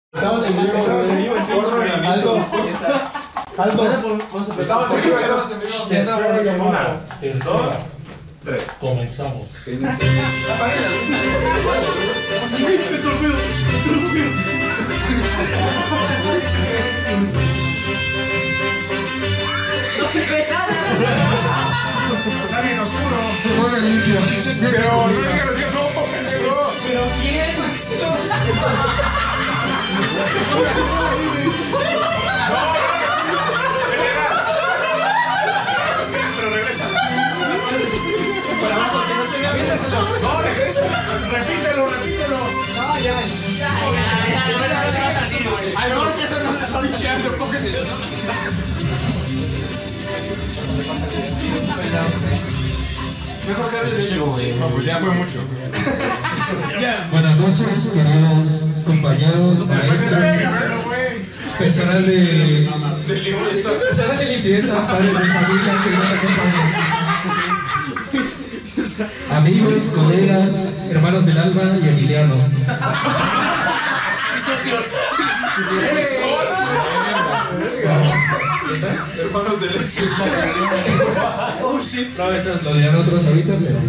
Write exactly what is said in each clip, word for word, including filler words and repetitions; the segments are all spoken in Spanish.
Estamos en vivo, estamos en vivo. Aldo, Aldo. Estamos en vivo, estamos en vivo. Ya estamos en Una, dos, tres. comenzamos. Está bien oscuro. Juega limpio. Pero no digas los días son pendejo. ¿Pero quién? Pero regresa. Para abajo, que no se vea. Piénsaselo. No, regresa. Repítelo, repítelo. No, ya. Ay, no, que eso no le está diciendo. Cógese. Mejor que hables de hecho, güey. No, pues ya fue mucho. Buenas noches, queridos compañeros, maestros, personal de personal de limpieza, padres de familia que nos acompañan, amigos, colegas, hermanos del alma y Emiliano. Hermanos de leche. Oh shit. No, eso lo dirán otros ahorita, pero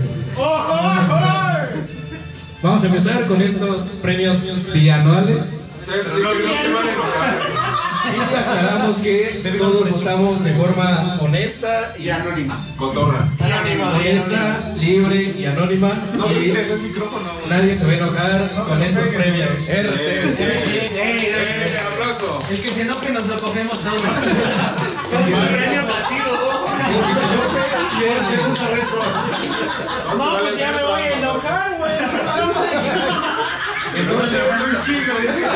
vamos a empezar con estos premios bianuales. Se van a enojar. Y aclaramos que todos votamos de forma honesta y Anónima. Cotorra. honesta, libre y anónima. No Y grites, es micrófono. nadie se va a enojar con estos premios. Eh, aplauso. El que se enoje nos lo cogemos todos. Premio castigo. No, pues ya me voy a enojar, güey. Entonces, un chingo.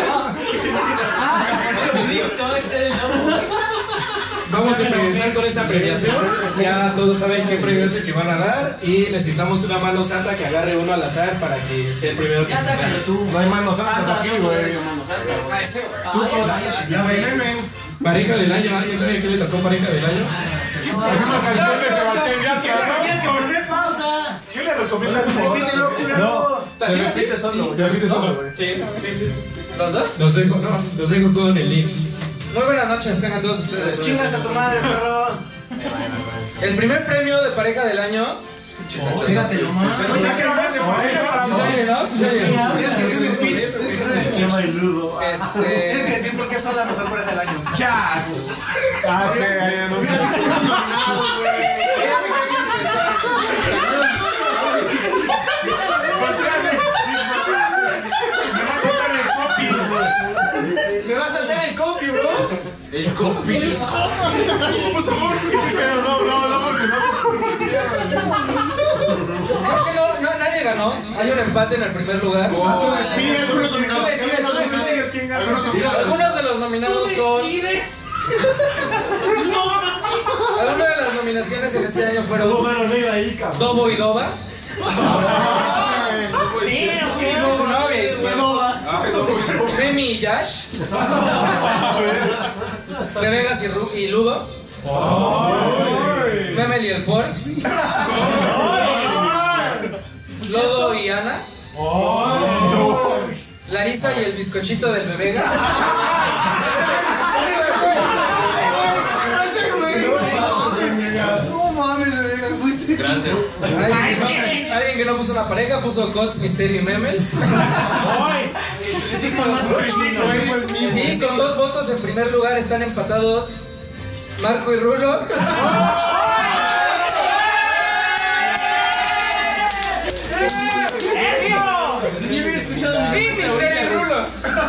Vamos a empezar con esta premiación. Ya todos saben qué premio es el que van a dar. Y necesitamos una mano santa que agarre uno al azar para que sea el primero que Ya se sácalo gane. tú. No hay manos santas aquí, güey. Tú Ya ven, Pareja del año. ¿Alguien sabe qué le tocó pareja del año? es una canción de Sebastián Yatra. Tienes que poner pausa. ¿Qué le recomienda? Repítelo, culero. Te repites solo. Te repites solo, güey. Sí, sí, sí. ¿Los dos? Los dejo, no, los dejo con el link. Muy buenas noches, tengan todos ustedes. Chingas a tu madre, perro. El primer premio de pareja del año. Fíjate nomás. O sea, que no me se pareja para ¿Sí se oye, no? ¿Sí se oye? Tienes que decir speech. Chema y Ludo. Tienes que Este. decir por qué son la mejor pareja del año. Chas. Ah, sí, ahí anuncia. Me va a saltar el copy, bro. El copy. El copy. Pues amor, sí, pero no, no, no, porque no. Creo que no, no, nadie ganó. Hay un empate en el primer lugar. Sí, algunos nominados. No decides quién gana. Algunos de los nominados son. Algunas de las nominaciones en este año fueron Dobo y Loba. Su novia y su novia. Remy y Yash. De Vegas y, Ru y Ludo. Memel y el Forks. Lodo y Ana. Larisa y el bizcochito del Bebega. Gracias. Alguien, alguien que no puso una pareja puso Cots, Misterio y Memel. Y con dos votos en primer lugar están empatados Marco y Rulo. Y Misterio y Rulo.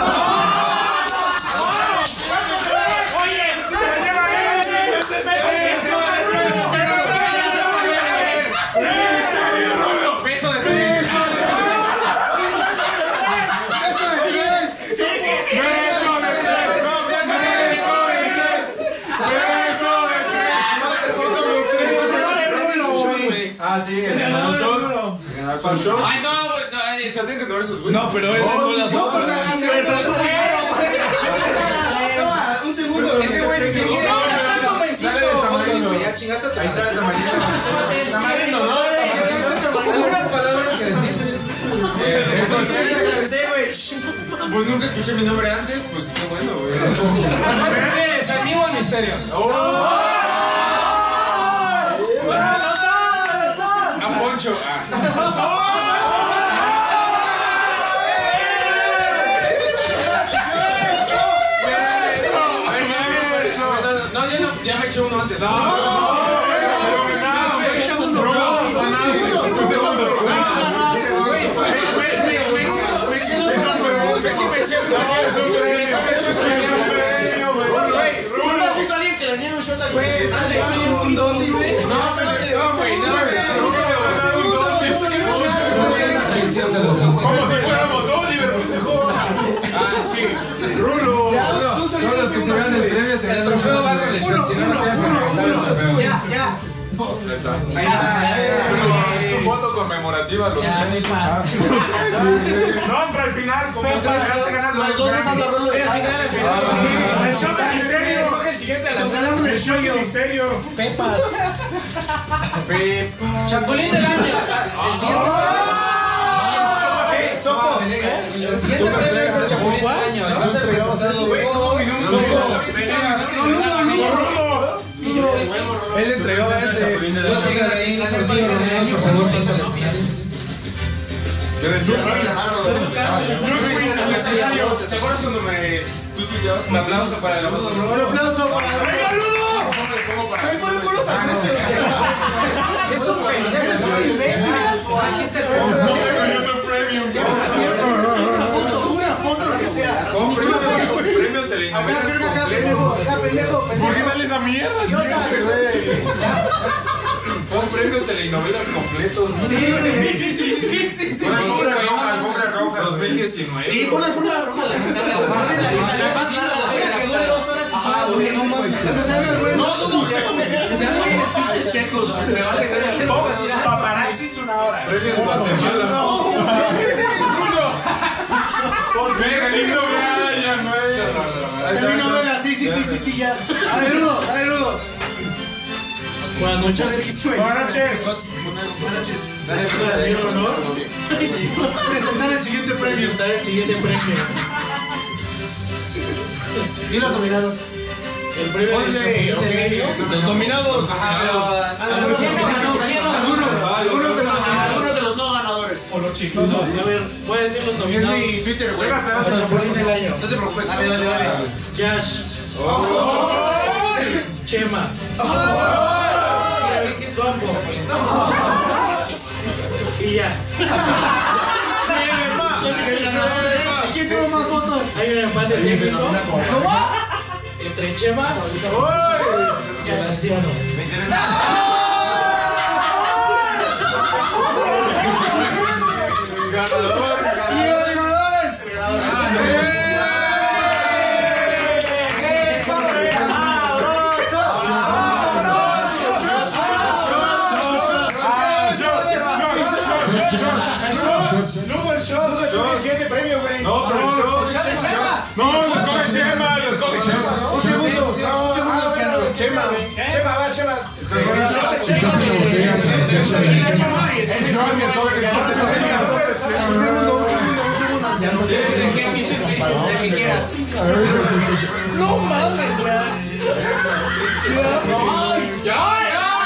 Beso de tres. Ah, sí, el ganador show. Ay, no, güey, no, ay, se tienen que tomar esos, güey. No, pero él no las No, porque un segundo. Ese güey dice, No, no, está convencido. Otros, güey, ya chingaste a tu Ahí está el madre. tamarino. ¿no? Algunas palabras que decir. Eso es agradecer, güey. Pues nunca escuché mi nombre antes, pues qué bueno, güey. ¿Es amigo o misterio? A Poncho. Ah. No, ya no, ya me eché uno antes. No, no, no. un dondi, güey. No, espérate, no, güey, no, Como si fuéramos Oliver, pendejo. Ah, sí. Rulo. Todos los que se vean el premio se El trofeo va con el shot, si no, no tienes que regresar el trofeo. Ya, ya. Su foto conmemorativa. Los Ya me pasa. no, pero al final, como para ganar Los dos pasando Rulo. Sí, al final, al final. El shot de misterio. Escoge el siguiente a las El shot de misterio. Pepas. Chapulín del año. El siguiente. El siguiente premio es el Chapulín del año. Va a ser presentado por... Él entregó a ese. Yo tengo ahí la contigo, por favor, pásale al final. ¿Te acuerdas cuando me... tú tuiteabas? Un aplauso para el Rudo. Un aplauso para el Rudo. Es un pendejo, es un imbécil. Aquí está el premio. Una foto, lo que sea. Premios telenovelas completos. ¿Por qué sale esa mierda? Pon premios telenovelas completos. Sí, sí, sí, sí, sí, sí. Alfombra roja, alfombra roja. dos mil diecinueve. Sí, pon la alfombra roja. La que dure dos horas y no mames. Checos. Paparazzi es una hora. Premios Guatemala. Venga, lindo Brian, güey. Sí, sí, sí, sí, sí, ya. Dale, Rudo, dale, Rudo. Buenas noches. Buenas noches. Dale, honor. Presentar el siguiente premio. Presentar el siguiente premio. Y los nominados. El premio del Chapulín del año. Los nominados. Algunos de los no ganadores. O los chistosos. A ver, voy a decir los nominados. Twitter, güey. El Chapulín del año. No te preocupes. Dale, dale, dale. Yash. Chema. Sompo. Y ya. ¿Quién tuvo más votos? Hay un empate técnico. ¿Cómo? Entre Chema y el anciano. Ganador. ¡Y los ganadores! Luego el show. El siguiente premio, güey. No, pero el show. No, los coge Chema, los coge Chema. Un segundo. Un segundo, Chema, güey. Chema, va, Chema. No mames, güey. Ya, ya,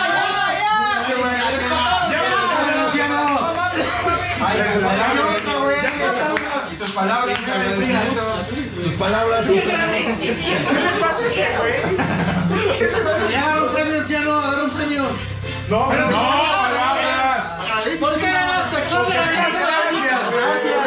y tus palabras, tus palabras. ¿Qué le pasa a ese güey? Ya, un premio, anciano, agarra un premio. No, pero no, palabras. ¿Por qué hasta aquí? Gracias.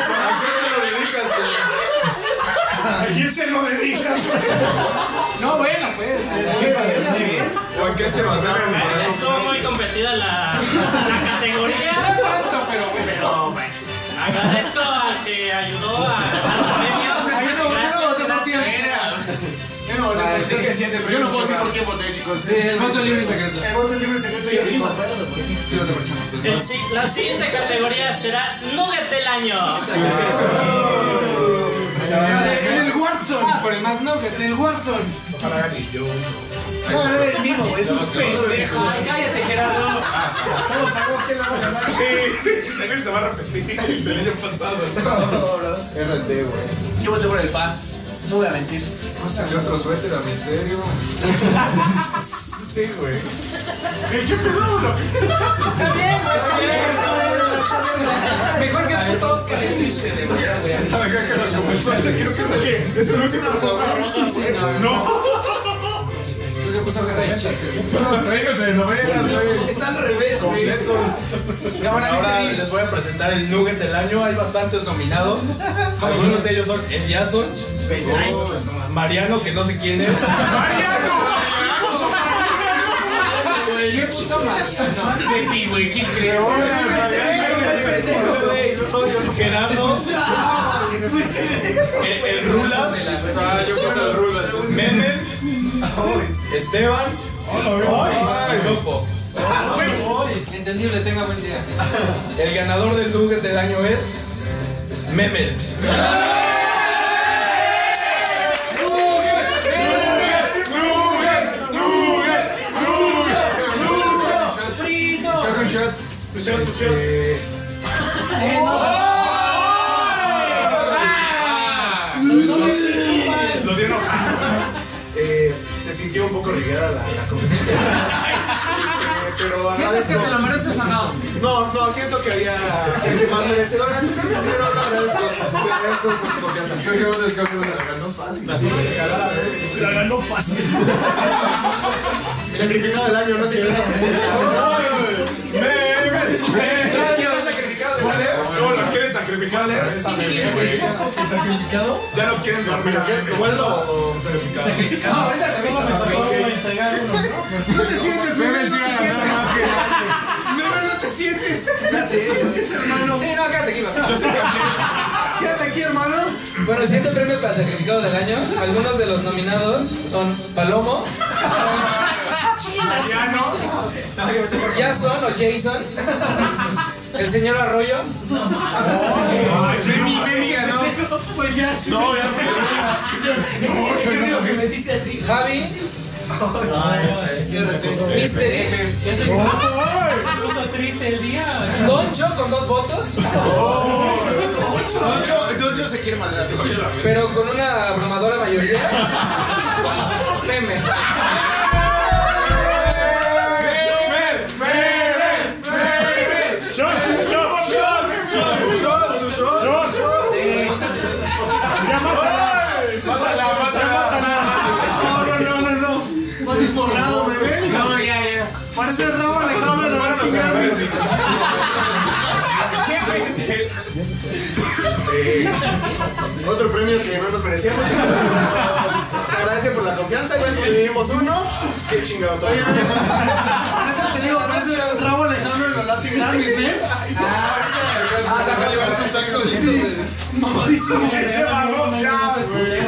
¿A quién se lo dedicas? No, bueno, pues. ¿O en qué se basaron? Estuvo muy competida la, la categoría. No tanto, pero bueno. Pero bueno. Agradezco al que ayudó a ganar el premio. Gracias. Yo no puedo decir por qué voté, chicos. Sí, el voto libre y secreto. El voto libre secreto y el mismo. El si- la siguiente categoría será Nugget del año. En el Watson. Por el más nuggets. Del Warzone. Ojalá gane yo. No, no eres mismo, güey. Es un pendejo. Ay, cállate, Gerardo. Todos sabemos que lo van a ganar. Sí, sí, seguro se va a repetir del año pasado. R T, güey. Yo voté por el pan. No voy a mentir. No salió otro suéter a misterio. Sí, güey. ¿Qué pedo? Está bien, güey, está bien. Mejor que puto Oscar. ¿Sabe qué? Que nos comenzó. Quiero que saque. Es un último, por favor. No. ¿Qué puso Gerardo? Tráigate de novela, güey. Está al revés, güey. Ahora les voy a presentar el nugget del año. Hay bastantes nominados. Algunos de ellos son el Jason, Mariano, que no sé quién es. ¡Mariano! ¿Qué puso Mariano? Pepi, güey, ¿quién creó? Gerardo, el, el Rulas, Ah, yo puse el Rulas. Meme, Esteban y Sopo. Entendible, tenga buen día. El ganador del nugget del año es Memel. Su shot, su shot. Lo dieron. Eh, se sintió un poco ligada la, la competencia. Eh, pero ¿Sientes que te lo mereces o no? No, no, siento que había gente más merecedora, pero lo agradezco. Te agradezco por tu confianza. Creo que uno escoge una la ganó fácil. La ganó fácil. Sacrificado del año, no sé qué. ¿Está sacrificado de vale? ¿Cómo lo quieren sacrificar? Esa bebé, güey. ¿Sacrificado? Ya no quieren dormir. ¿Vuelvo o Sacrificado. No, ahorita te Solo me tocó aviso. entregar uno. No te sientes, Meme, sí va a ganar más que Meme, no te sientes. No te sientes, hermano. Sí, no, quédate aquí, va. Yo soy campeón. Quédate aquí, hermano. Bueno, siguiente premio para el sacrificado del año. Algunos de los nominados son Palomo, Mariano. Jason o Jason, el señor Arroyo, Remy, Remy ganó. Pues ya sí. No, ya sé. ¿Qué digo que me dice así? Javi, Mystery, Ya se puso triste el día. Doncho con dos votos, Doncho, Doncho se quiere madrear. pero con una abrumadora mayoría. Meme. Shot, shot, shot, shot, shot, shot. Ya mátala, mátala. No, no, no, no. Más informado, Meme. No, ya, ya. Parece Raúl Alejandro de Martín Grammy. Otro premio que no nos merecíamos. Se agradece por la confianza, ya sobrevivimos uno. Pues qué chingado todavía. Te digo, parece Raúl Alejandro de los Latin Grammys, ¿eh? Ah, se va a llevar su saco de Mamadísimo. ¿Qué vamos ya, güey?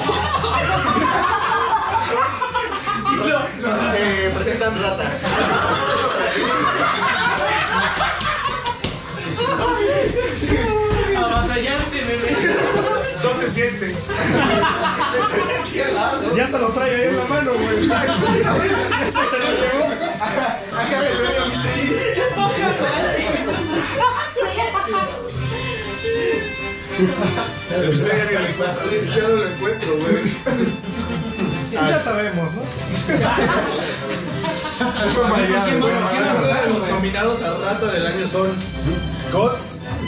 Eh, presentan Rata. Avasallante, bebé. ¿Dónde te sientes? Ya se lo trae ahí en la mano, güey. Eso se lo llevó. Acá le veo, ¡Qué poca madre! Usted ya lo encuentra. ya no lo encuentro, güey. Ya sabemos, ¿no? Bueno, algunos de los nominados a Rata del año son Gots,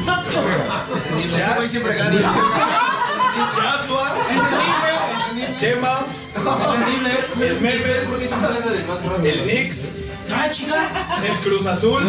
Jazz, siempre gana. Joshua, Chema, el Meme, el Nix, el Cruz Azul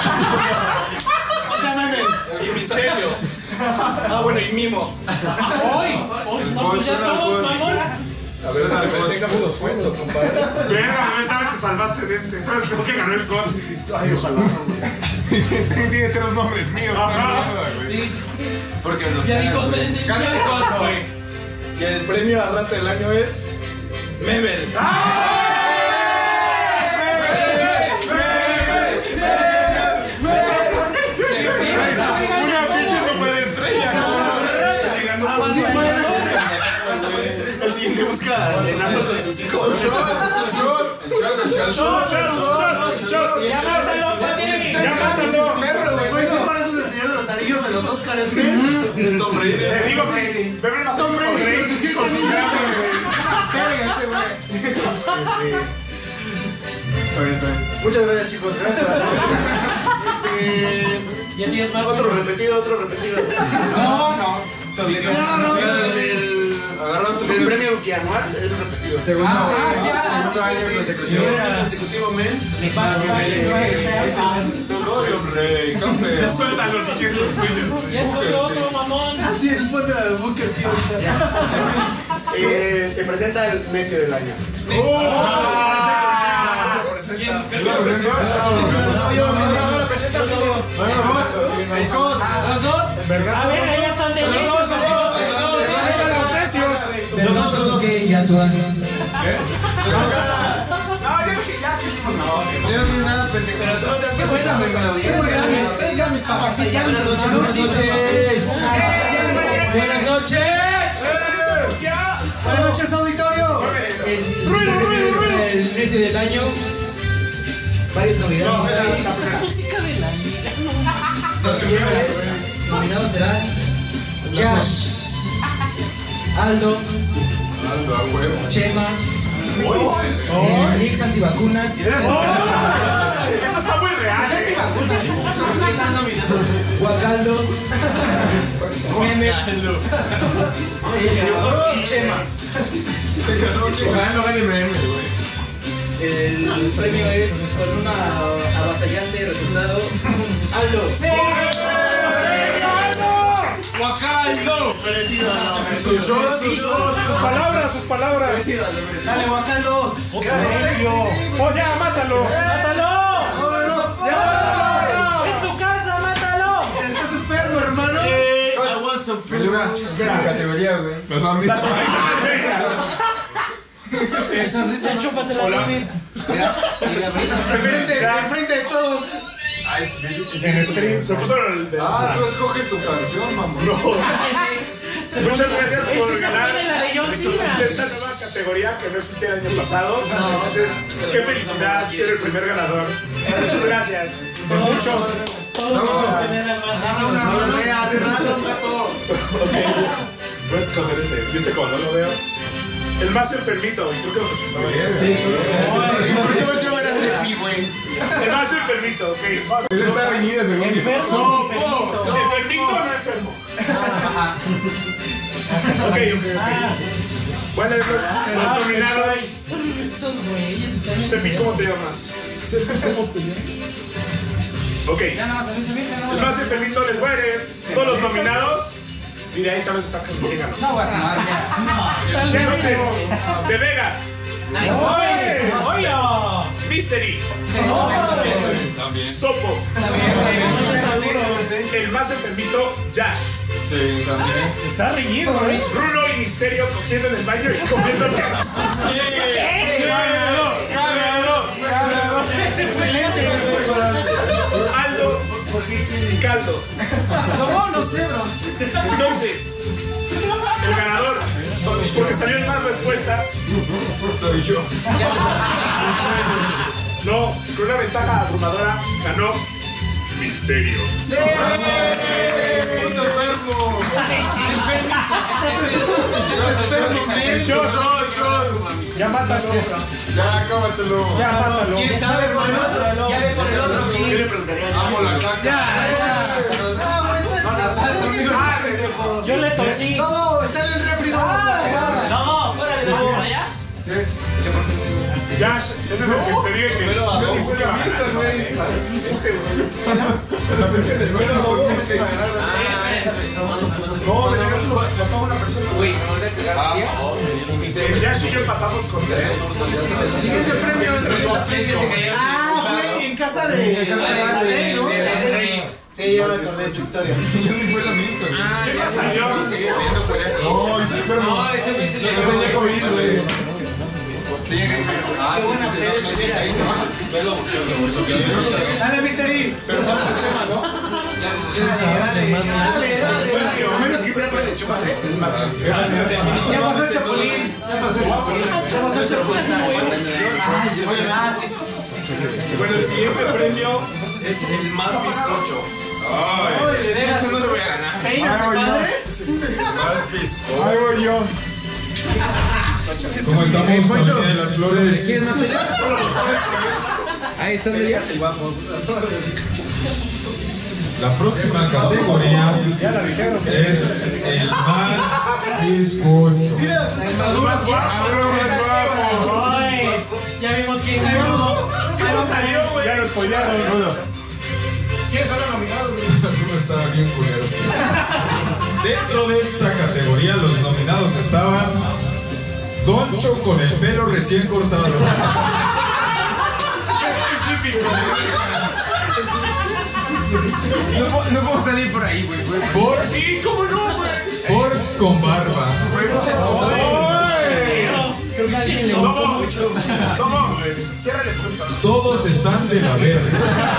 y Misterio. Ah, bueno, y Mimo. ¡Hoy! ¡Hoy! ¡No, pues ya todos, por favor! A ver, déjame los cuentos, compadre. Verga, ahorita te salvaste de este. Entonces, ¿cómo que ganó el Cots? Ay, ojalá. Tiene tres nombres míos. Sí, sí. Porque los Ya dijo, Gana el Gots, güey. Y el premio a Rata del año es Mebel. Una pinche superestrella. Le ganó por El siguiente busca a Leonardo con sus hijos. Ya mátalo, papi. Ya mátalo. Perro, güey. Güey, son para esos del Señor de los Anillos en los Oscars, güey. Te digo que bebé más hombre. Verga ese, güey. Muchas gracias, chicos. Gracias. Este. Ya tienes más. Otro repetido, otro repetido. No, no. No, no, el, el premio bianual es repetido. Segundo, Ah, sí, ah, segundo sí, año sí, consecutivo. Consecutivo, men. Me pasa. Ya suéltalo si quieres los tuyos. Ya escogió otro, mamón. Así es, ponme la Booker, tío. Eh, se presenta el necio del año. Los dos. A ver, ahí están de necio. Los dos, los dos. Ya suban. No tienes nada, pendejo. Pero tú no te has presentado con la audiencia. Buenas noches. Buenas noches. Buenas noches, auditorio. Ruido, ruido, ruido. El necio del año. Varios nominados. Música de la Los siguientes nominados serán Yash, Aldo, Chema, eh, Nix antivacunas. Eso está muy real. Guacaldo, Meme y Chema. El premio es con una avasallante resultado. Aldo. ¡Sí! ¡Guacaldo! Merecido, no. Sus palabras, sus palabras. Merecido, dale, Guacaldo. ¡Oh, ya, mátalo! ¡Mátalo! ¡Es tu casa, mátalo! Estás enfermo, hermano. I want some Categoría, güey. Los han visto. Sonrisa. Chúpasela, David. Prefieres enfrente de todos. En stream. Se puso el de. Ah, tú escoges tu canción, mamá. Muchas gracias Él por sí se ganar pone la de John Cena. esta nueva categoría que no existía el año pasado. Entonces, qué felicidad ser el primer ganador. Muchas gracias. Por muchos. Todos por tener al más No lo veas, cerralo, gato. Voy a escoger ese. ¿Viste cómo no lo veo? El más enfermito, creo que lo presentaba bien. Sí, yo era Cepi, güey. El más enfermito, ok. Vamos a Es esta avenida, según yo. enfermo. ¿Enfermito o no enfermo? Ok, ok, ok. Bueno, los, los nominados. Estos güeyes están. Sepi, ¿cómo te llamas? Ok. Ya nada más a mí se me El más enfermito les voy a leer todos los nominados. Y de ahí tal vez sacan quién ganó. No voy a sumar ya. Entonces, de Vegas. ¡Oye! Mystery. Sopo. El más enfermito, Yash. Sí, también. Está reñido, ¿eh? Rulo y Misterio cogiendo en el baño y comiendo. ¡Es excelente! Aldo y Caldo. No, no sé, bro. Entonces, el ganador, porque salieron más respuestas, Soy yo. no, con una ventaja abrumadora, ganó Misterio. ¡Puto enfermo! Shot, shot, shot. Ya mátalo. Ya, acábatelo. Ya mátalo. ¿Quién sabe por el otro? Ya ve por el otro. ¿Qué le preguntaría? Amo la caca. Ah, pendejo. Yo le tosí. No, está en el refri. No, órale, de allá. Yash, ese es el que te dije que. Pero a Yo dos dije que iba a ganar. camistas, güey. Este, güey. No sé qué les Pero no, no, porque no, se- no, No, me tenías lo mató una persona. Güey, El Yash y yo empatamos con tres. siguiente premio es el Ah, güey, en casa de. Sí, ya me acordé de esa historia. Yo ni fue la misma, güey. ¿Qué más salió? No, sí, pero no. No, ese güey se Yo tenía COVID, güey. Ah, sí, sí, no, no tienes ahí, ¿no? Velo. Dale, Mystery. Pero falta Chema, ¿no? Dale, dale, dale. A menos que sea para el Chema. Ya pasó el Chapulín. Ya pasó el Chapulín. Ya pasó el Chapulín. Ah, sí, sí, sí. Bueno, el siguiente premio es el más bizcocho. Ay, eso no lo voy a ganar. Más bizcocho. Ahí voy yo. ¿Cómo estamos? Poncho. Familia de las Flores. ¿Quieres más chela? Ahí estás, Melia. La próxima categoría Ya la dijeron. es el más bizcocho. Mira, Maduro, Ya vimos quién ganó. sí no salió, güey. Ya lo spoilearon. ¿Quiénes son los nominados, güey? Uno estaba bien culero. Dentro de esta categoría, los nominados estaban Doncho con el pelo recién cortado. Específico. No, puedo- no puedo salir por ahí, güey. Forks, Sí, ¿cómo no, güey? Forks con barba. Creo que a alguien le gustó Somos, mucho. somos, güey. Ciérrale punta. Todos están de la verde.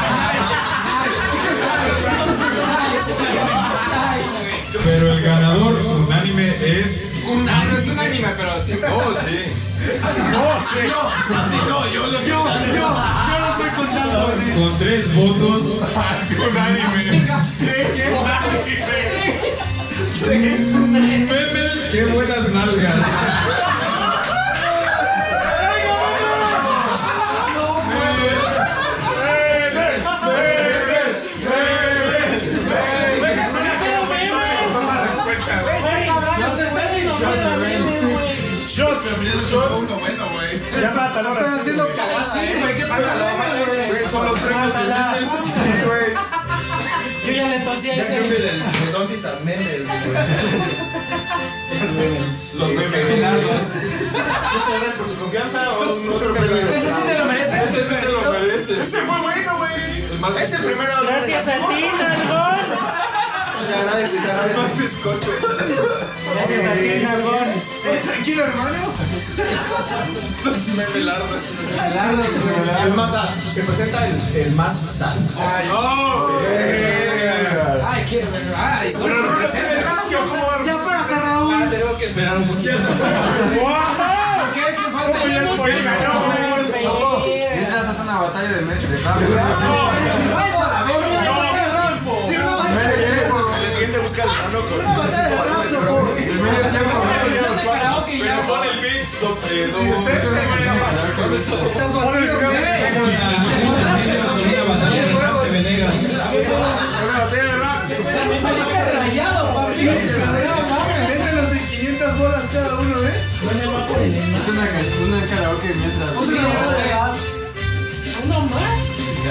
Pero el ganador unánime es. Ah, no es un anime, pero sí. Oh, sí. No, sí. No, yo lo Yo, yo, yo lo estoy contando. Con tres votos. Un anime. Memel, qué buenas nalgas. Shot, shot. uno bueno, güey. Ya mátalo. Estás haciendo cagada. Sí, güey, ¿qué pasa? Son los premios del meme. Sí, güey. Yo ya le tosí a Ya ese. cambia el de Dondis a memes, Los memelardos. Muchas gracias por su confianza. Un otro premio. ¿Ese sí te lo mereces? Ese sí te lo mereces. Ese fue bueno, güey. El más Es el primero. Gracias a ti, Nalgón. Se agradece, se agradece. más bizcocho. Gracias a ti, Nalgón. Eh, tranquilo, hermano. Los memelardos. El más sad. Se presenta el, el más sad. Ay, oh. Ay, qué. Ay, solo lo presento. Ya párate, Raúl. Tenemos que esperar un poquito. ¿Por qué? ¿Qué falta? Tenemos que esperar, güey. Mientras haces una batalla de mente. Ay, esa la verga. El siguiente busca el hermano con. Versión de karaoke y ya. Pon el beat sobre dos. Me saliste rayado, papi. No mames. Mételos en quinientas bolas cada uno, ¿eh? Una karaoke mientras. Un dinero de. Uno más.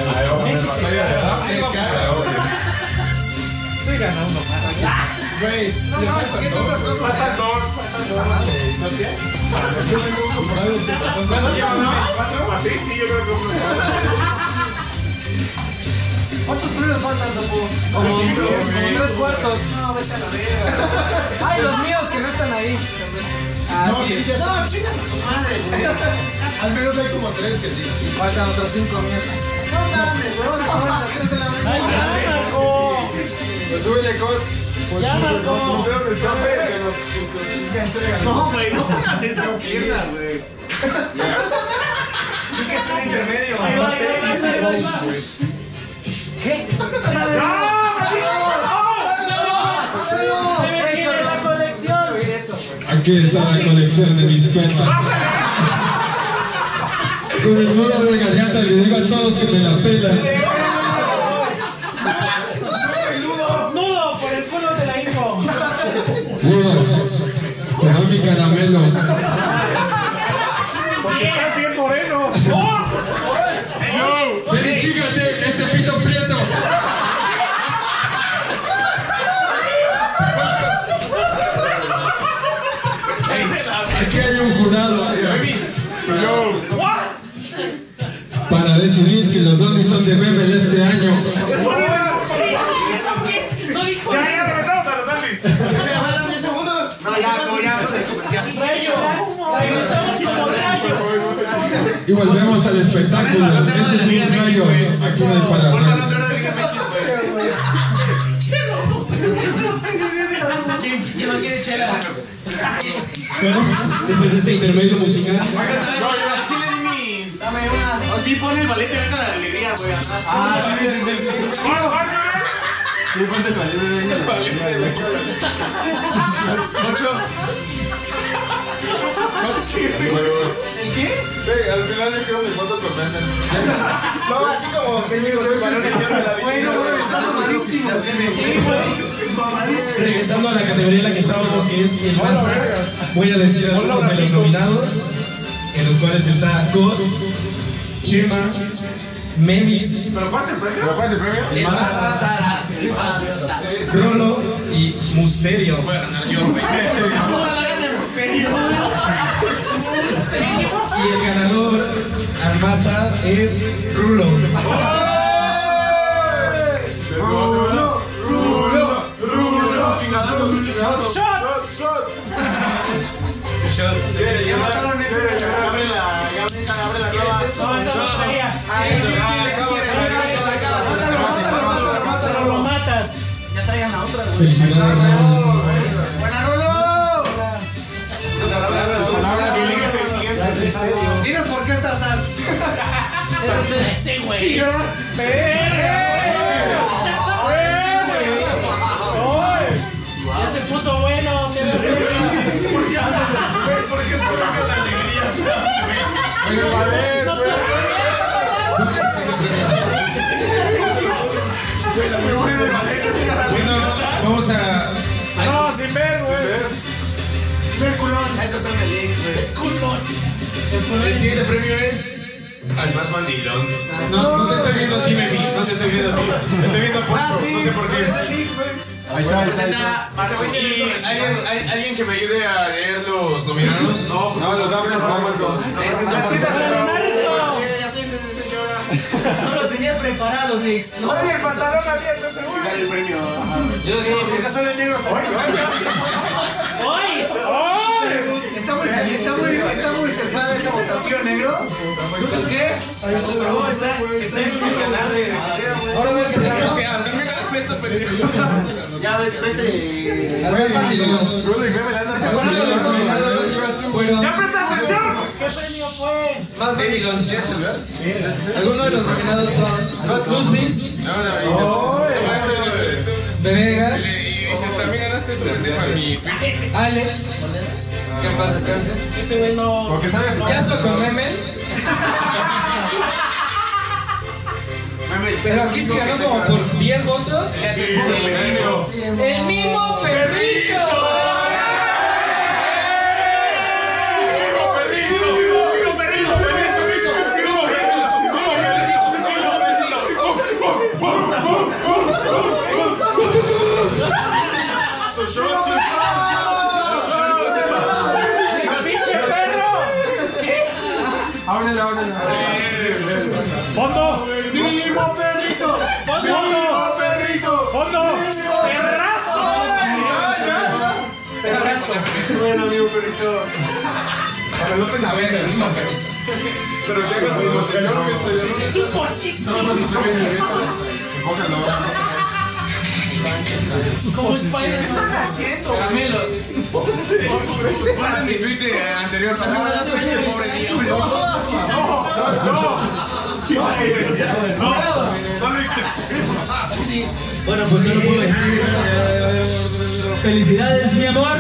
Sí, gana uno más. Güey, No mames, ¿por qué tantas cosas? Faltan dos, faltan dos. ¿cuántos llevan? ¿Cuatro? Sí, sí, yo creo que uno. ¿Cuántos premios faltan, Topo? Como tres cuartos. No, vete a la verga. Ay, los míos que no están ahí. Ah, No, sí. sí, ya No, chingas a tu madre, güey. al menos hay como tres que sí. Faltan otros cinco míos. No mames, güey. Vamos a jugar a las tres de la mañana. Ay, ya, Marco. Pues súbele, Cots. Ya, Marco. No, güey, no pongas esa pierna, güey. Sí que es un intermedio. Ahí va, ahí va, ahí va, ahí va. ¿Qué? Debe tiene la colección. Oír eso, güey. Aquí está la colección de mis penas. Con el nudo de garganta le digo a todos que me la pelan. Nudo por el culo de la info. Nudo, te doy mi caramelo. Porque estás bien moreno. Ven y chíngate este pito prieto. Aquí hay un jurado para decidir que los Dondis son de Memel este año. ¿Eso qué? No dijo Ya, nada. ya regresamos a los Dondis. ¿Se faltan diez segundos? No, ya, como ya. Rayo. Regresamos como rayo. Y volvemos al espectáculo. Este es un rayo. Aquí no hay para Por atrás. favor, no de Liga M X, güey. ¿Quién no quiere chela? Bueno, después de este intermedio musical. No, yo aquí le di mi. Dame una. O sí, pone el ballet y venga la alegría, güey. Ah, sí, sí, sí, sí. Sí, ponte el ballet, venga la alegría. Ocho. ¿El qué? Sí, al final yo quiero mis fotos con Meme. No, así como que sí, con sus balones de oro en la vida. Bueno, güey, está mamadísimo. Sí, güey. Mamadísimo. Regresando a la categoría en la que estábamos, que es el más. Voy a decir algunos de los nominados, en los cuales está Gods, Chema, Memis, ¿Pero cuál es el premio? ¿Pero cuál es el premio? el más, Sara. Rolo y Musterio. Voy a ganar yo. Y el ganador al masa es Rulo. Rulo, Rulo, Rulo. Chingadazos, chingadazos. Shot, shot. Ya mataron ese. Abre la. Abre esa, abre la clava. No, esa no traía. Mátalo, Lo matas. Ya traigan a otra, güey. Felicidades, Rulo. ¡Buena, Rulo! Ahora que ligas el siguiente. Dinos por qué estás al. Ese, güey. Ya se puso bueno. ¿Por qué estás la alegría? Venga, ballet, pues. Bueno, vamos a. No, sin ver, güey. Ver culón. Esos son el link, güey. El siguiente premio es al más mandilón. No, no te estoy viendo a ti, Memi. No te estoy viendo a ti. Te estoy viendo a Poncho. No sé por qué. Es el link, güey. Ahí está, ahí está, ahí está. Y ¿alguien, hay- alguien que me ayude a leer los nominados. No, No, los damos los vamos con. Ya siéntese, señora. No los tenías preparados, Nix. No, el pantalón abierto, seguro. Dale el premio. Yo sí. Porque son el negro. ¡Ay! Está muy, está muy, está muy cesada esa votación, negro. ¿Por qué? No, está, está en mi canal de. Ahora voy a hacer Dame la esto, pendejo. Ya, vete. al más mandilón. Rulo y Meme le andan ¿Cuál de los nominados? Bueno, ¡Ya presta atención! ¿Qué premio fue? más mandilón. Algunos de los nominados son Luzbis, Bebegas, Y dices, también ganaste este tema en mi Twitch. Alex, que en paz descanse, Ese güey no. Porque sabe. Yaso con Memel, pero aquí se ganó como por diez votos. El mismo perrito. ¡Pinche perro! Háblale, háblale. ¡Fondo! ¡Mínimo perrito! ¡Fondo! ¡Perrito! ¡Fondo! ¡Perrazo! ¡Perrazo! Bueno, amigo perrito. A ver, el mismo perrito. Pero que hagas su emoción que estoy ¡Es un posísimo! Enfócalo. Como Spider-Man. ¿Qué están haciendo? Caramelos. Para mi tweet anterior. Pobre niño. Bueno, pues solo puedo decir. ¡Felicidades, mi amor!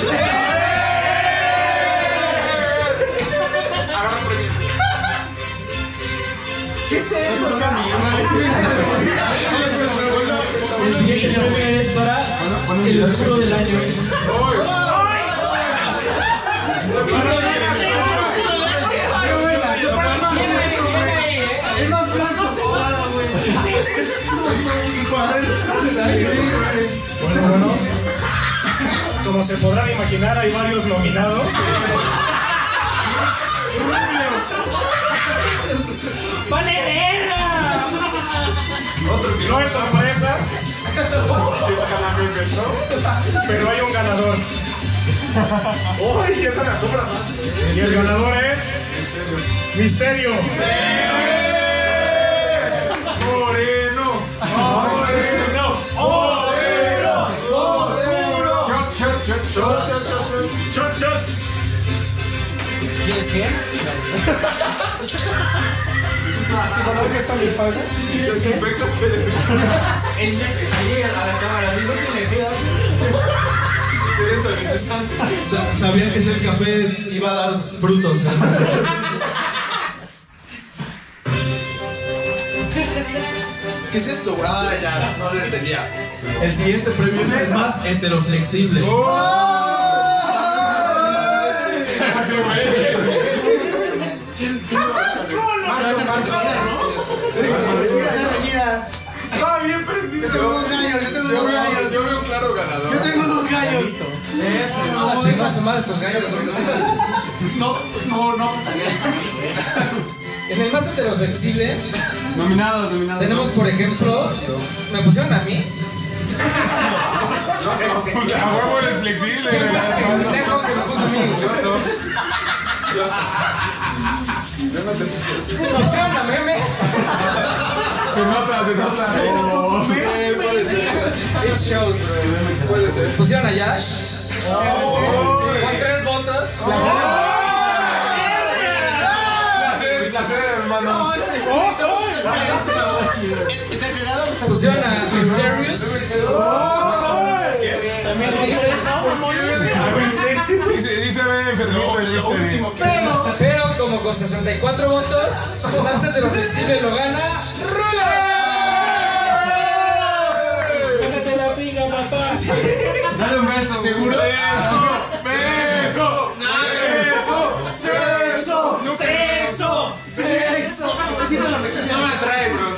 ¿Qué es eso, El siguiente premio es para el oscuro del año. El más blanco separado, güey. Bueno, bueno. Como se podrán imaginar, hay varios nominados. ¡Vale, verga! No es sorpresa. Pero hay un ganador. ¡Uy! ¡Esa me asombra! Y el ganador es. Misterio. Moreno. Moreno. ¡Oscuro! Shot, shot, shot, Shot, shot. shot, shot, shot. Shot, shot. ¿Quieres qué? Así con que está mi paga. Desinfectate. Ahí a la cámara, digo que me queda. Sa- Sabían que ese café iba a dar frutos. ¿eh? ¿Qué es esto? Ah, ya, no lo entendía. El siguiente premio es el más heteroflexible. Marco, Marco, Estaba bien prendido. Yo tengo dos gallos, yo tengo Yo dos veo, gallos. yo veo un claro ganador. Yo tengo dos gallos. No, la chinga su madre esos gallos. No, no, no. En el más heteroflexible Nominados, nominados. tenemos, por ejemplo, me pusieron a mí. Pues a huevo eres flexible, ¿verdad? Pendejo que me puso a mí. Pusieron a Meme. Se nota, se nota. It shows, bro. Puede ser. Pusieron a Yash. Con tres votos. Placer, hermano. Pusieron a Mysterious. También con tres, ¿no? Dice, dice ve enfermito el misterio. Pero, pero como con sesenta y cuatro votos, más heteroflexible lo gana Rulo. Sácate la pica, papá. Dale un beso. ¿Seguro? ¡Beso! ¡Sexo! ¡Sexo! ¡Sexo! No me atrae, bros.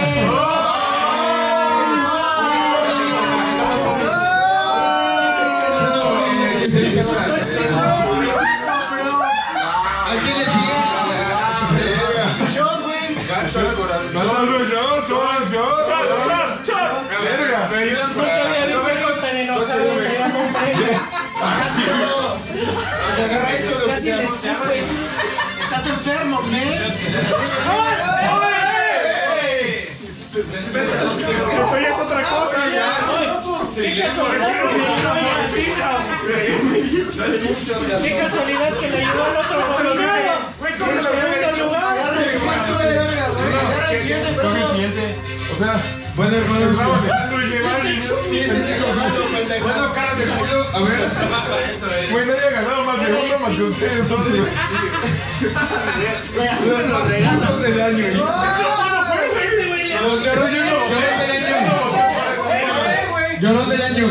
¿A quién le sigue? ¡Shot, güey! ¡Mándalo yo! ¡Shot, shot! ¡Verga! Nunca había visto a alguien tan enojado entregando un premio. Casi le escupe. ¡Estás enfermo, men! Eso ya es otra cosa, ya. Qué casualidad que le ayudó a Qué casualidad que le ayudó al otro nominado. En segundo lugar. O sea, Bueno, hermanos, vamos dejando llevar. bueno, caras de culo. A ver, Güey, nadie ha ganado más de uno más que ustedes. Los regalos del año. Ese güey le llorón del año.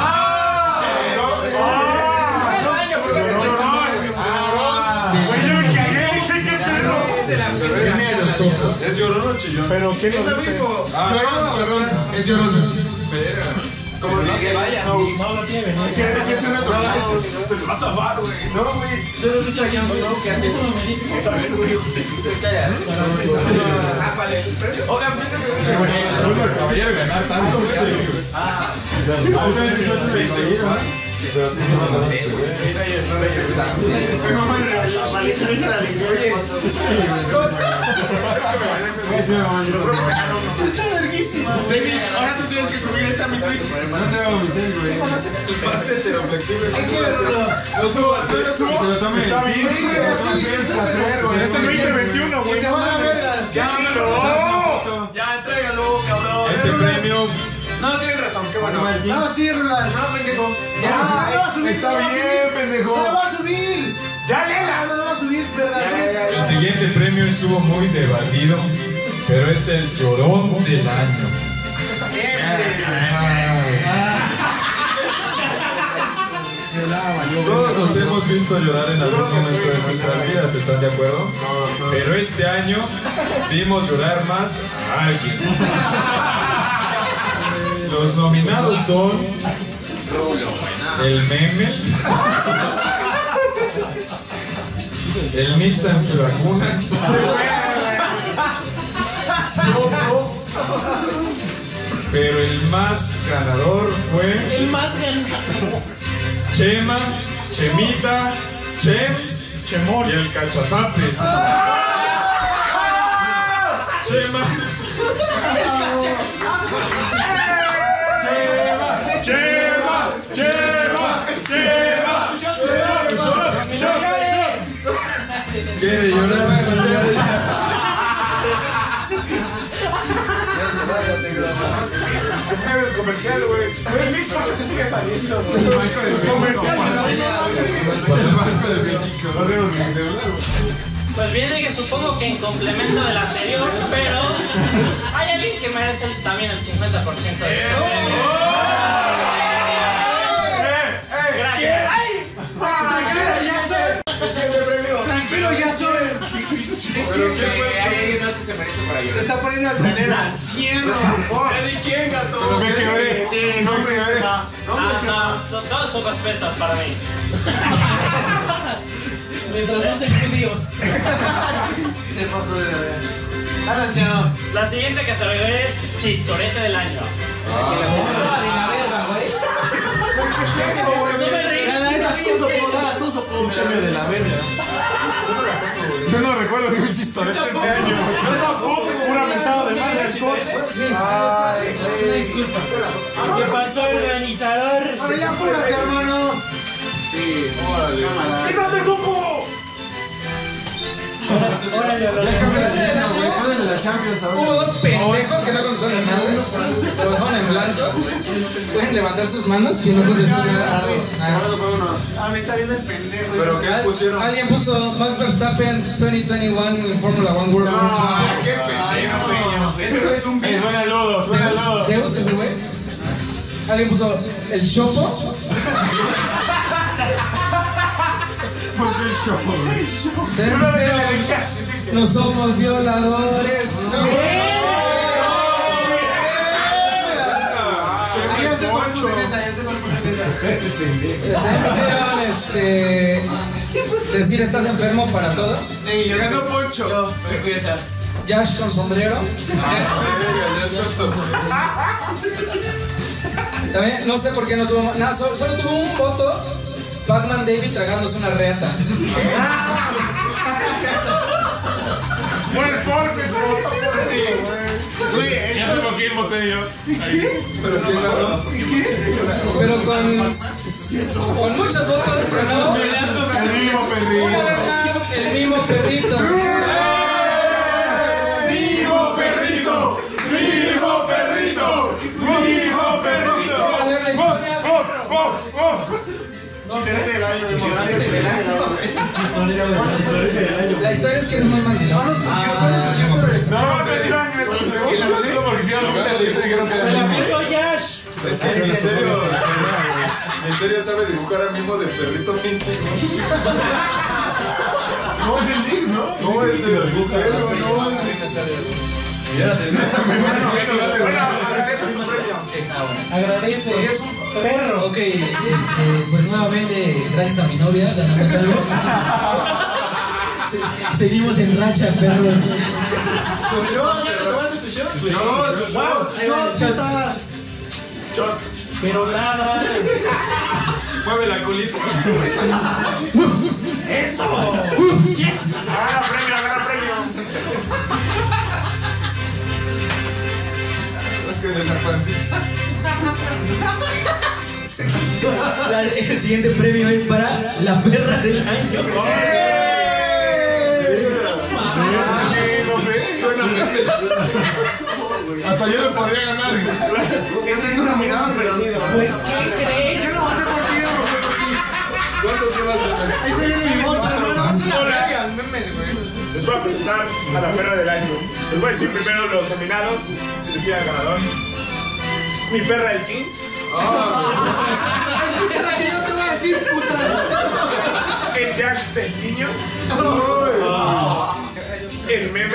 ¿Es llorón o chillón? Pero ¿quién Es lo lo dice? mismo. Llorón, llorón, es llorón. Como no que vaya. No, no tiene venido. Se te va a zafar, güey. No, güey. Yo lo hice allá, ¿no? Que así eso no me dijo. ¿Sabes, güey? Ah, vale. Obviamente me Uno el caballero ganar tanto. Está verguísima. Ahora tú tienes que subir esta a mi Twitch. Más heteroflexible. Lo subo así. Pero también. Está bien. Es el veinte veintiuno, güey. No mames. Ya, entrégalo, cabrón. Este premio. No, tienes razón, qué bueno. No, sí, Rulas. No, pendejo. Ya, no lo va a subir. Está no lo va a bien, subir. pendejo. No lo va a subir. ¡Ya, Lela! No lo va a subir, verga. El siguiente premio estuvo muy debatido, pero es el llorón del año. Todos nos hemos visto llorar en algún momento de nuestras vidas, ¿están de acuerdo? Pero este año vimos llorar más a alguien. Los nominados son el Meme, el Mix Antivacunas, pero el más ganador fue El más ganado. Chema, Chemita, Chems y el Cachazapes. Chema. Chema, Chema, Chema, Chema. ¿Quiere llorar? El comercial, güey. El Mix para que se siga saliendo, güey. Comercial. Pues bien, que supongo que en complemento del anterior, pero hay alguien que merece también el cincuenta por ciento de este premio. Gracias. El siguiente premio. Tranquilo, ya soy. Pero ¿qué fue? Hay alguien más que se merece para llorar. Se está poniendo altanera al cielo. ¿De quién, gato? Pero me quebré. Sí, no me quebré. Ah, no, todo su respeto para mí. Mientras no sean judíos. Se pasó de la anciano. La siguiente categoría es Chistorete del año. Estaba de la verga, güey. Cada vez así soportada, tú soportada. de la verga. Yo no recuerdo ni un chistorete este año. Yo tampoco, pura mentada de madre al coach. Una disculpa. ¿Qué pasó, organizador? Ahora ya apúrate, hermano. Sí, órale. ¡Sí, no te supo! Órale, la Champions ahora. Hubo dos pendejos que no contestaron nada. Lo dejaron en blanco. Pueden levantar sus manos. ¿Quién no contestó nada? Ah, me está viendo el pendejo. ¿Pero qué pusieron? Alguien puso Max Verstappen dos mil veintiuno en Fórmula uno World Ah, Championship. qué pendejo. Eso es un video. Suena lodo, suena lodo. Deus, ese güey. Alguien puso el Chopo. ¿Por qué el show? Tercero, no somos violadores. Ya sé cuál puse en esa, ya sé cuál puse en esa. Tercero, este. Decir estás enfermo para todo. Sí, yo ganó Poncho. Yo, me fui esa. Yash con sombrero. También, no sé por qué no tuvo. Nada, solo, solo tuvo un voto. Batman David tragándose una reata. Fue el force, güey. Ya tengo que ir, Botello. ¿Pero quién ganó? Pero con. Con muchos votos ganó. El mismo perrito. Una vez más, el mismo perrito. ¡Vivo perrito! ¡Vivo perrito! ¡Vivo perrito! A ver, la historia. Chistorete del año, chistorete del año. Chistorete del año. La historia es que eres muy mandilón. No, no te digo año eso. Y lo digo porque si no lo dijeron que era ¡La mismo. puso Yash! Es que en serio, en serio sabe dibujar a mismo de perrito pinche. ¿Cómo es el Dix, no? ¿Cómo es el dibujero? No, Agradece. Es un perro. Ok, este, pues nuevamente, gracias a mi novia, ganamos algo. Se- Seguimos en racha, perros. ¿Tu shot? ¿Ya te tomaste tu shot? ¡Shot, chata! Shot. Pero ladra. mueve la colita. ¡Eso! ¡Yes! ¡Agarra premio, agarra premio! Es que de la pancita. La- el siguiente premio es para la perra del año. No sé, suena hasta yo le podría ganar. Es que esos nominados, pero ni de Pues, ¿qué crees? Yo no voté por ti, yo no voté por ti. ¿Cuántos llevas en Ahí se viene mi voto, hermano. Es una verga, el meme, güey. Les voy a presentar a la perra del año. Les voy a decir primero los nominados, si les el ganador. Mi perra el Kings. Escucha la que yo te voy a decir, puta. El Jack del niño. El meme.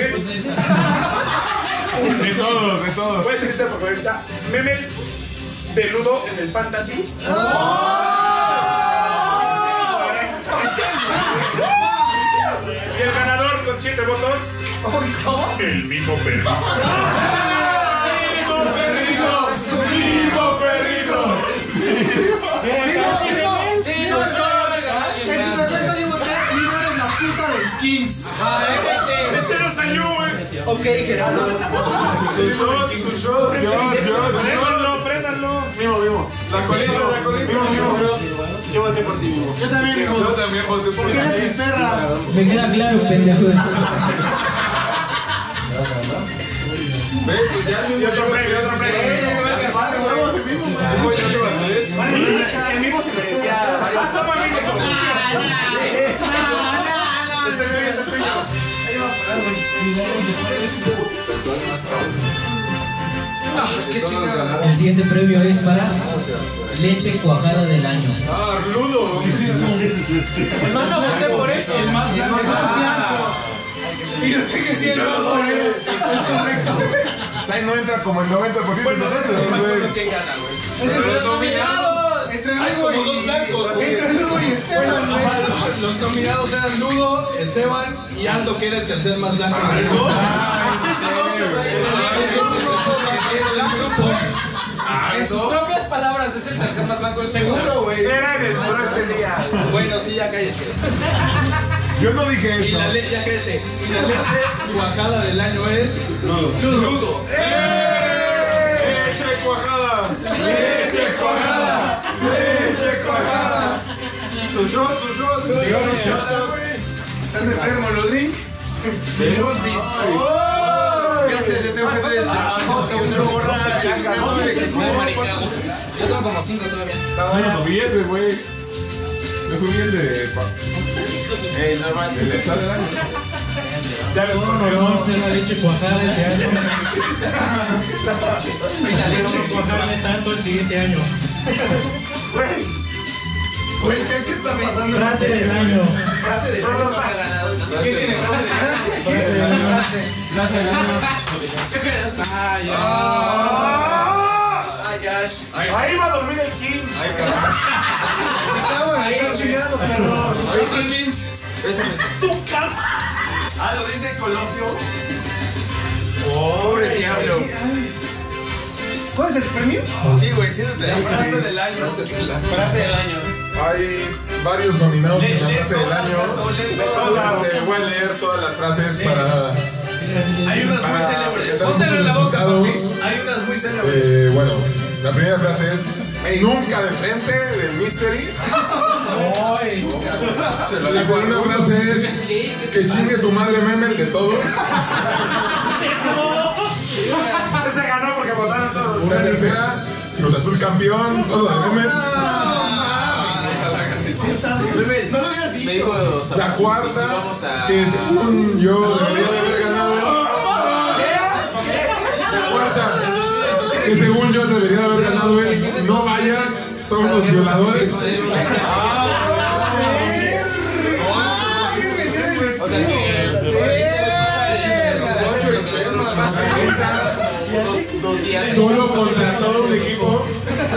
De todos, de todos. Voy a decir esta favorita. Meme peludo en el fantasy. Y el ganador con siete votos. El mismo perro. ¡Vivo perrito! ¡Vivo perrito! Sí, no, es una verga. En tu defensa yo voté y no eres la puta del Kings. Ese no salió, güey. Ok, Gerardo. Su shot, su shot. Préndanlo, préndanlo. Mimo, mimo. La colita, la colita. Mimo, mimo. Yo voté por ti, mimo. Yo también, Yo también voté por ti. Me queda claro, pendejo. Ve, pues ya. Y otro premio, otro premio. ¿Cómo yo llevo tres? El mimo se merecía. Toma, mimo. Este es tuyo, este es tuyo. El siguiente premio es para leche cuajada del año. Ah, Rulo. ¿Qué es eso? El más no voté por eso. El más blanco. Fíjate que sí, el más bueno. Es correcto. Sai no entra como el noventa por ciento de Bueno, nosotros, no me acuerdo güey. quién gana, güey. Entre los nominados. Entre Hay Ludo como y... dos blancos, güey. Entre Ludo y Esteban, Bueno, güey. ajá, los- los nominados eran Ludo, Esteban y Aldo, que era el tercer más blanco. En sus propias palabras es el tercer más blanco del segundo. Seguro, güey. Era en el ese día. Bueno, sí, ya cállate. Yo no dije Y eso. la leche, ya cállate. Y la leche cuajada del año es Ludo. Ludo. Leche cuajada. Leche cuajada. Leche cuajada. Su shot, su shot. ¿Estás enfermo, Ludwig? Gracias, yo tengo que hacer. Yo tengo como cinco todavía. Yo no subí ese, güey. Yo subí el de. pa- El normal. El de tal del año. Ya les Vamos a hacer la leche cuajada este año. Y la leche cuajada tanto el siguiente año. Güey, ¿qué, ¿qué está pasando? Frase del año. Frase de año. ¿Qué tiene frase de año? Frase del año. Frase del año. Ah, ya. Ah, Yash. Ahí va a dormir el King. Ay, cabrón. Ahí, chingado, perro. Tu cam. Ah, lo dice Colosio. Pobre diablo. ¿Cuál es el premio? Sí, güey, siéntate. La frase del año. Frase del año. Hay varios nominados Le- en la lee frase del todas, año. Beto, lee todas. Este, voy a leer todas las frases para. Hay unas muy para célebres. presentar un Póntelo en la poco boca, los resultados. Hay unas muy célebres. Eh, bueno, la primera frase es nunca de frente del Mystery. La segunda frase es que chingue su madre meme el de todos. Ese ganó porque votaron todos. Una tercera, Cruz Azul campeón, solo de meme. No lo hubieras dicho. La cuarta, que según yo debería de haber ganado. La cuarta, que según yo debería de haber ganado es no vayas, son los violadores. Solo contra todo un equipo.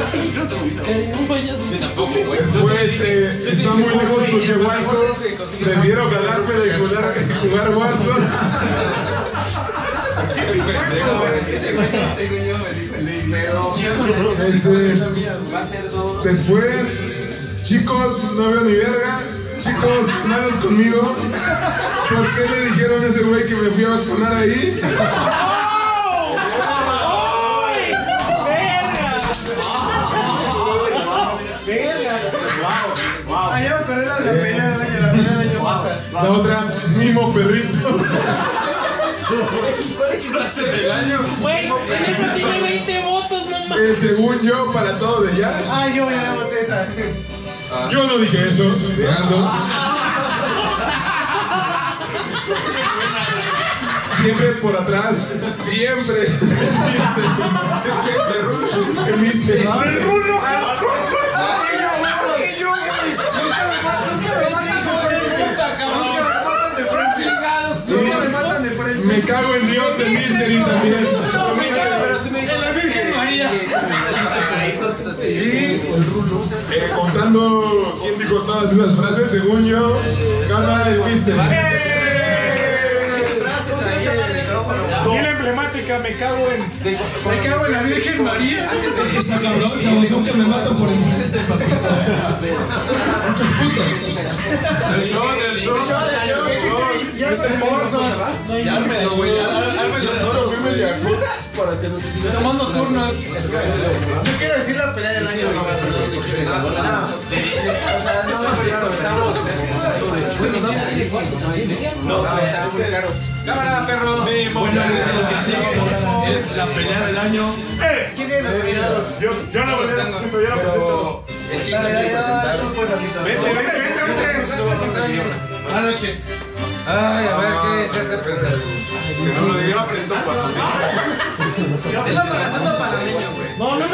Después eh, está muy lejos porque Warzone. Prefiero ganarme de jugar, jugar Warzone. Este, después, chicos, no veo ni verga. Chicos, malos conmigo. ¿Por qué le dijeron a ese güey que me fui a vacunar ahí? Ah, ya me acordé de la pelea del año, la pelea del año. La otra, mimo perrito. Güey, en esa tiene veinte votos, no mames. Eh, según yo, para todo de Yash. Ah, yo ya voté esa. Yo no dije eso, Leandro. Siempre por atrás, siempre. El mister. El rulo. Nunca me matan de frente. Me cago en Dios, el mistery también. La Virgen María. Eh, contando quién dijo todas esas frases, según yo, gana el mister. Y la emblemática, me cago en. Me cago en la Virgen María. Está cabrón, chavos, nunca me matan por enfrente, papito. Muchos putos. El shot, el shot. Ya ármelo, güey. Ármelo solo, güey. Para que no te Tomando turnos. Yo quiero decir la pelea del año. O sea, no No, Cámara, perro. bueno, lo que sigue es la pelea del año. ¿Quién tiene los nominados? Yo, yo la presento, yo la presento. El King no quiere presentar. Tú puedes Vete, presentar. vete, vete. Buenas noches. Ay, a ver, ¿qué es este pendejo? Que no lo diga, presentó para Es la corazón panameño, güey. No, no, no.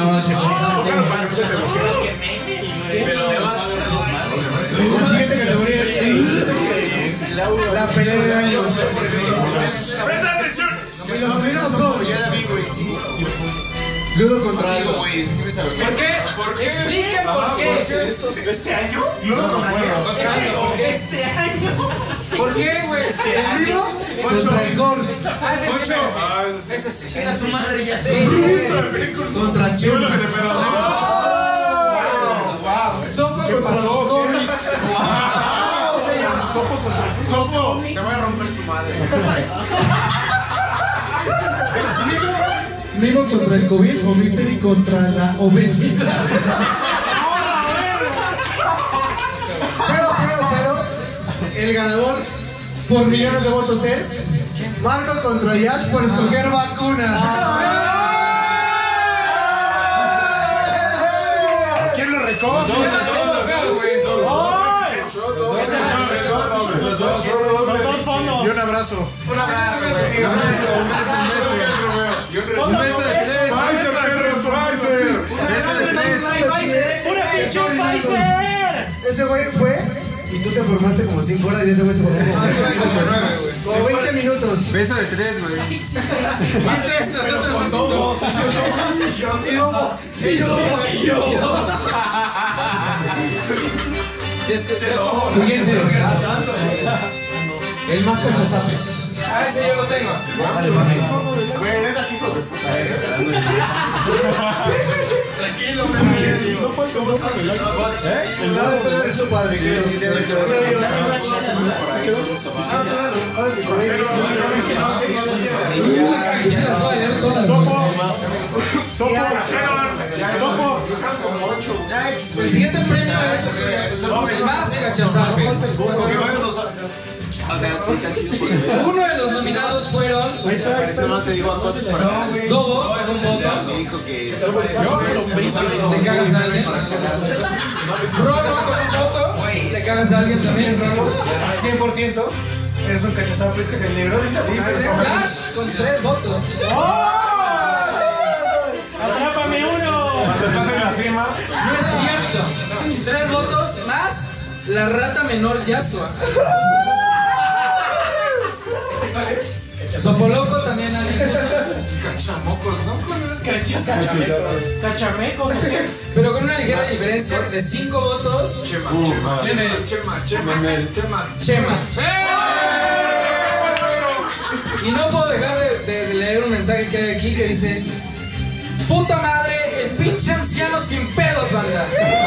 Pero La siguiente categoría es la pelea del año. Presta atención. Y los nominados son Ludo contra algo. ¿Por qué? Expliquen por qué. ¿Este año? Ludo contra qué? Contra algo, ¿por qué? Este año. ¿Por qué, güey? El vivo contra el Gors. Ah, ese sí. Ese sí. Chinga su madre ya. Sí. Contra Chema. Sopo contra los Gomis. Sopo, te voy a romper tu madre. Mimo contra el COVID o Mystery contra la obesidad. Pero, pero, pero, el ganador por millones de votos es Marco contra Yash por escoger vacuna. ¿Quién lo recoge? Los dos fondos. Y un abrazo. Un abrazo, güey. Un beso, un beso, un beso. Un beso de tres. Pfizer, perros, Pfizer. Beso de tres. ¡Una pinche Pfizer! Ese güey fue y tú te formaste como cinco horas y ese güey se formó como como veinte minutos. Beso de tres, güey. Tres, nosotros dos. Y luego, sí, yo, y yo. Siguiente. El más cachazapes. Ah, ese yo lo tengo. Dale, mami. Güey, neta, hijos de puta. Tranquilo, Meme. No fue como se hace. No, esto es tu padre. Aquí se las voy a leer todas. Sopo. Sopo. Sopo. El siguiente premio es el más cachazapes. Uno de los nominados fueron Dobo, le cagas a alguien. Rolo con un voto, le cagas a alguien también, Rolo. cien por ciento. Eres un cachazapes que es el negro. Flash con tres votos. ¡Atrápame uno! No es cierto. Tres votos más la rata menor Yasua. Sopoloco también alguien puso. Cachamocos, ¿no? ¿Cachamecos o qué? Pero con una ligera diferencia de cinco votos. Chema, Chema, Chema, Chema, Chema, Chema. Y no puedo dejar de, de leer un mensaje que hay aquí que dice: puta madre, el pinche anciano sin pedos, banda.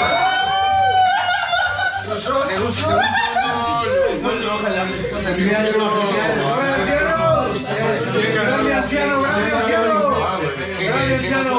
¡Grande anciano! ¡Grande anciano! ¡Grande anciano!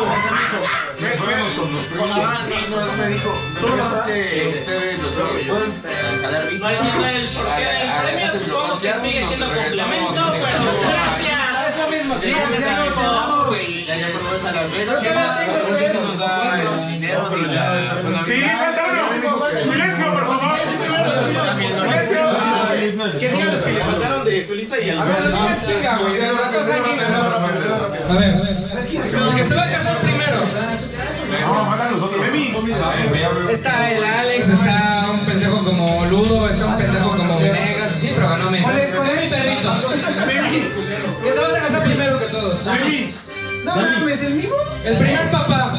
Me dijo, tú lo haces, ustedes los puedes jalar bici. No entiendo el porqué del premio, supongo que sigue siendo complemento, pero gracias. Es lo mismo, sí, Gracias, es ya lo no te damos, güey. Ya ya nos a las venas. Nos da el dinero. Sí, faltaron. Silencio, por favor. Silencio. ¿Qué digan los que le faltaron de su lista y el A ver, es una chinga, güey. La cosa aquí, a ver, el que se va a casar primero. No, faltan los otros. Está el Alex, está un pendejo como Ludo, está un pendejo como Venegas, así, pero ganó menos. Es mi perrito. ¿Qué te vas a casar primero que todos? No mames, ¿el mismo? El primer papá.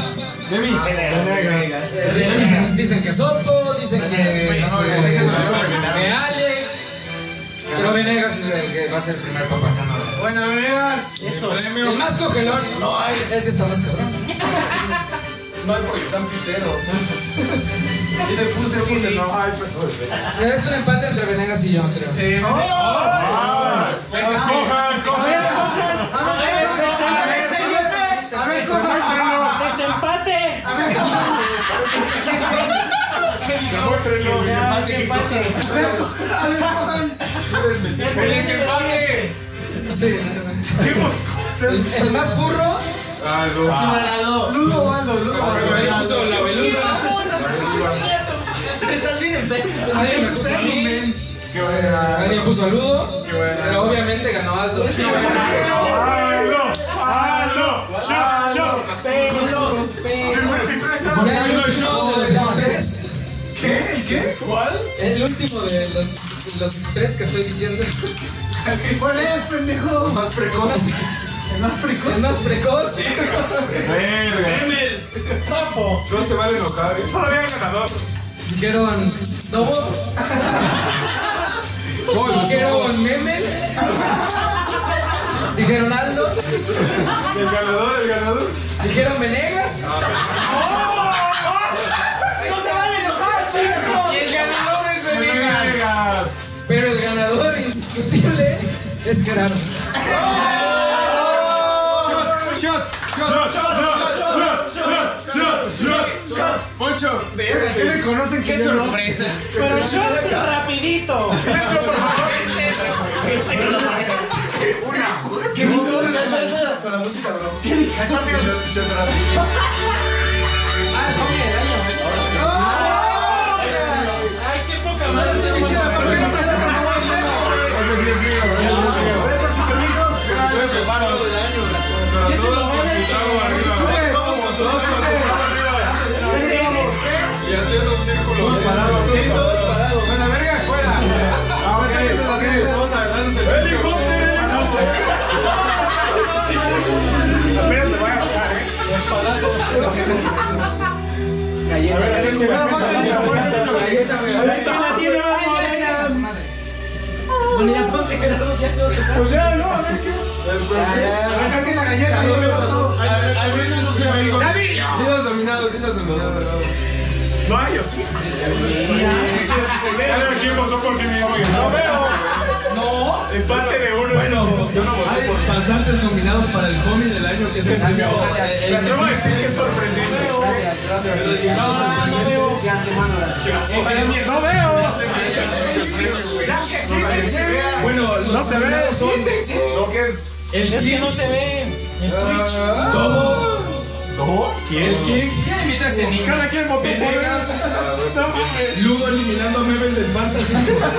Dicen, dicen que Sopo, dicen que, este, que Alex, pero Venegas es el que va a ser el primer papá. Bueno, Venegas. Eso. El más cogelón, no hay, ese está más cabrón. No hay porque están piteros. Y le puse, puse, no, ay, pues. Es un empate entre Venegas y yo, creo. Sí, no. Cojan, cojan. A ver, desempate. Demuéstrenlo. Desempate. ¡El desempate! Sí. El, el más furro. Ah, no. Ludo Baldo, Ludo Ahí Baldo. puso la veluda. Estás bien enfermo. Alguien me puso a mí. Qué buena. Alguien puso a Ludo. Qué buena. Pero obviamente ganó Aldo. ¡Aldo! ¡Aldo! ¡Shot! ¡Shot! Pelos, pelos. Ya el último de los tres. ¿Qué? ¿Qué? ¿Cuál? El último de los, los tres que estoy diciendo. ¿Cuál es, pendejo? Más precoz. El más precoz. El más precoz. Verga. Sapo. No se vale enojar. Todavía el ganador. Dijeron Dobo. Dijeron Memel. Dijeron Aldo. El ganador, el ganador. Dijeron Venegas. No se van a enojar, chicos. Y el ganador es Venegas. Venegas. Pero el ganador indiscutible es Gerardo. Shot, Shot, shot, shot, shot, shot, shot, shot. Poncho. ¿Qué le conocen? ¡Qué sorpresa! Pero shot rapidito. Silencio, por favor. ¿Qué hizo? Con la música, bro. ¿Qué dijo? Champions. Ah, el homie del año. Ay, qué poca madre. A ver, con su permiso. Yo me preparo. Si ese lo gana, Y haciendo un círculo. Todos parados. Sí, todos parados. Bueno, verga, fuera. Todos agarrándose el ¡Helicóptero! Apenas te voy a bajar, eh. espadazos. Galleta. A ver, Alexis, No, la no, galleta, no, galleta. galleta, güey. Ahí está, la tiene más Ay, ya, chinga monedas. su madre. Bueno, ya ponte, Gerardo, ya te vas a tocar. Pues ya, no, a ver qué. Ya, ya, a ver, saquen la galleta. Al menos no sé, amigo. Sí, los dominados, sí, los dominados. No hay, ¿o sí? Cada quien votó por sí mismo. No veo. No. Empate de uno. Bueno, yo no voté hay por. bastantes nominados para el homie del año que es el premio. Me atrevo a decir que es sorprendente. El resultado Ah, no veo. No veo. Bueno, No se ve. son Lo que es. el Es que Kings, no se ve en Twitch. Tobo, el Kings, Ya invita a ese niño. Cada quien votó por Venegas, él. Ludo eliminando a Mebel del Fantasy.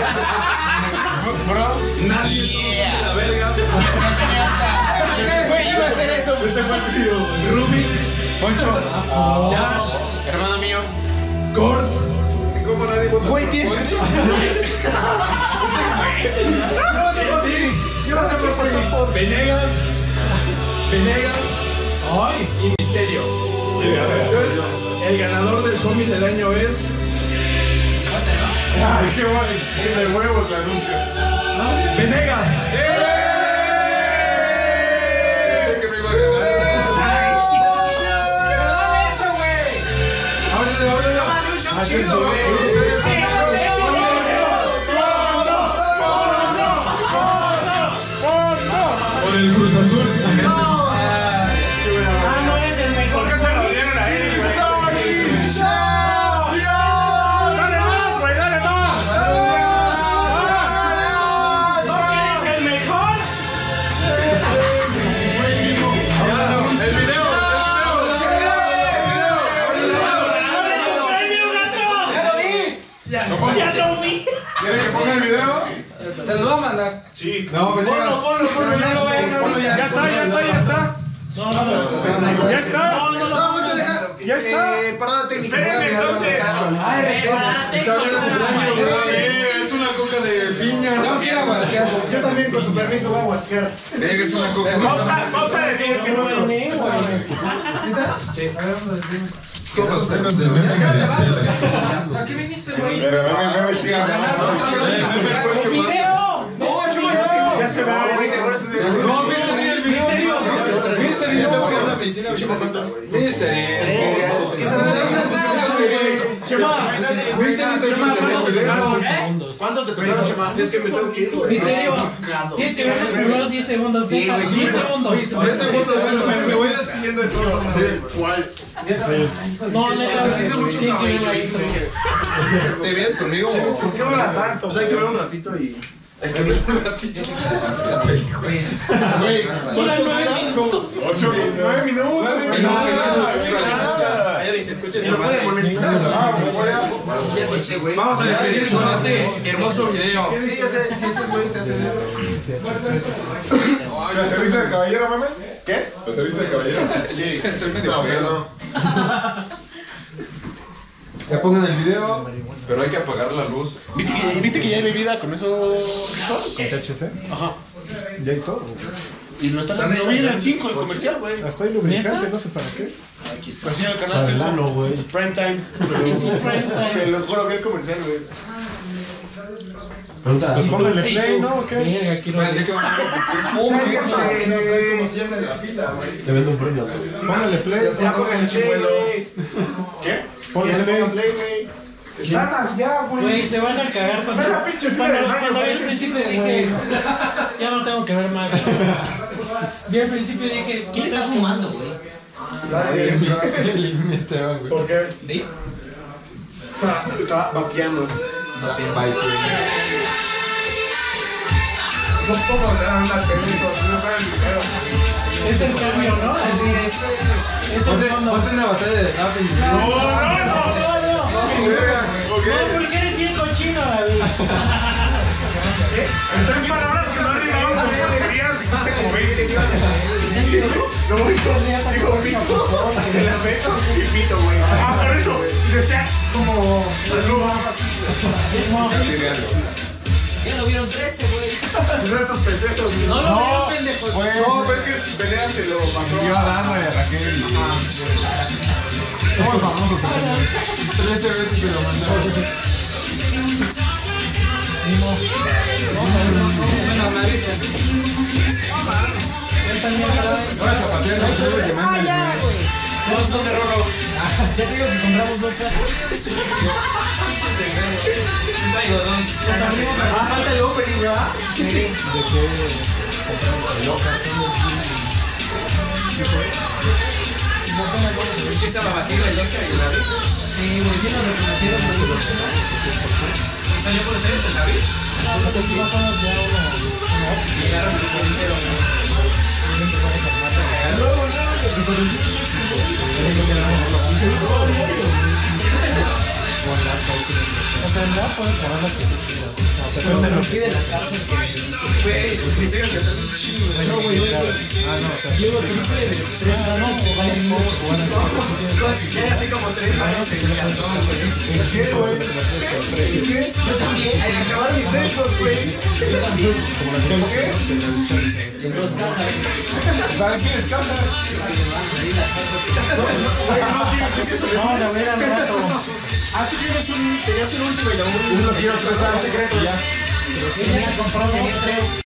Bro. Nadie todos la verga. Güey, iba a hacer eso. Ese fue el video. Rubik, Poncho. Josh, Hermano mío. Kors, ¿Cómo nadie vota por Poncho? Llévate por Kings. Venegas, Venegas Ay. y Misterio. Entonces, el ganador del homie del año es Ay, qué bueno. Qué de huevos la anuncia. Venegas. Sé que no iba a ganar. Dame eso, güey. Ábrele, ábrele. Chido, güey. Por el Cruz Azul. Ah, no es el mejor. ¿Por qué se lo dieron a él? Dale más, güey, dale más. ¿No quieres el mejor? El video, ¡Premio, gato! Ya lo vi. ¡Ya lo vi! ¿Quieren que ponga el video? Se lo voy a mandar. Sí. No, Venegas. Ponlo, ponlo, ya lo ven. Ya está, ya está, ya está. No, no, no. Ya está. No, no, no. No, vete, deja. Ya está. Eh, parada técnica. Espérenme, entonces. Ay, Es una coca de piña. no quiero aguasquear. Yo también, con su permiso, voy a guasquear. Es una coca. Pausa, pausa de diez minutos. Sí. A ver, vamos a ver. Son los temas del meme. ¿Qué vaso? ¿A qué viniste, güey? Pero meme, meme, sí. Meme fue el que más. ¡Video! No, chulo. Ya se va. No, Mister el video. Mister el video. ¿Qué se Chema, ¿viste mi Chema? ¿Cuántos te tocaron? ¿Cuántos te tocaron, Chema? Es que me tengo que ir, güey. Misterio, tienes que ver los primeros diez segundos. diez segundos. diez segundos, me voy despidiendo de todo. ¿Cuál? No, neta, tiene que ver la intro. ¿Te vienes conmigo? ¿Por qué no la tanto? Pues hay que ver un ratito y... Hay que ver un ratito. Güey, Dura nueve minutos. Ocho, nueve minutos. Ahí se escucha esa ¿No puede madre. monetizar? Vamos a despedir con este hermoso video. Sí, ya sé, si esos güeyes te hacen. ¿La serviste de caballero, mame? ¿Qué? ¿La serviste de caballero? Sí, Estoy medio No, pedo. no. Ya pongan el video, pero hay que apagar la luz. ¿Viste que, ¿viste que ya hay bebida con eso? ¿Con T H C? Ajá. Ya hay todo. Y lo están haciendo bien el cinco, el comercial, güey. Hasta hay lubricante, no sé para qué. Pues sí, el canal cinco. güey. Prime time. Sí, prime time. Te lo juro que el comercial, güey. Pues póngale play, ¿no? ¿O qué? Verga, quiero ver. Eso fue como siempre en la fila, güey. Te vendo un premio. Póngale play. Ya pongan el chimuelo. ¿Qué? Póngale play. play, güey. Están ya, güey. Güey, se van a cagar cuando, Ve la pinche fila cuando, del baño, cuando vi güey. al principio dije, ya no tengo que ver más. Vi al principio dije, ¿quién está fumando, güey? Esteban, güey. ¿Por qué? Está vaqueando. No puedo dar una película, no fuera el video. Es el cambio, ¿no? Así es. Es el Ponte, fondo. ponte una batalla de rap y... No, no, no. No, no, no. No, porque eres bien cochino, David. En tres palabras que no han ligado con groserías, dijiste como veinte. No, dijo, dijo pito. El afecto y pito, güey. Ah, por eso. Decía como saludo. Ya lo vieron trece, güey. No estos pendejos. No lo vieron, pendejos. No, pero es que Pelea se lo pasó. Yo a Dana y a Raquel. Somos famosos. trece veces te lo mandaron. Bueno, me avisas. Ahora zapatear los juegos que mandan. Ya, güey. Todos son de Rolo. Ya te digo que compramos dos carros. Traigo dos. Ah, falta el opening, ¿verdad? ¿Sí estaba batido el Osa y el David? Sí, güey, sí nos reconocieron por su persona. ¿Salió por ser el David? No sé si bajamos ya uno. Llegaron y lo dijeron. Y empezamos a armarse a cagar. O sea, no puedes poner las que tú quieras. O sea, pero me lo piden las cartas que Güey, me hicieron que hacer un chingo. no, güey, no, ah, no, o sea, yo lo que me piden tres no, jugar en modo, jugar en modo. Ya así como tres años en el cartón, güey. ¿Qué, güey? ¿Qué? Yo también, Al acabar mis sextos, güey. yo también. ¿Con qué? En dos cajas. ¿Para qué les canta? Vamos a ver al rato. Ah, tú tienes un, tenías un último y la última. Uno quiero tres años secretos. Ya. Tenía comprado tenía tres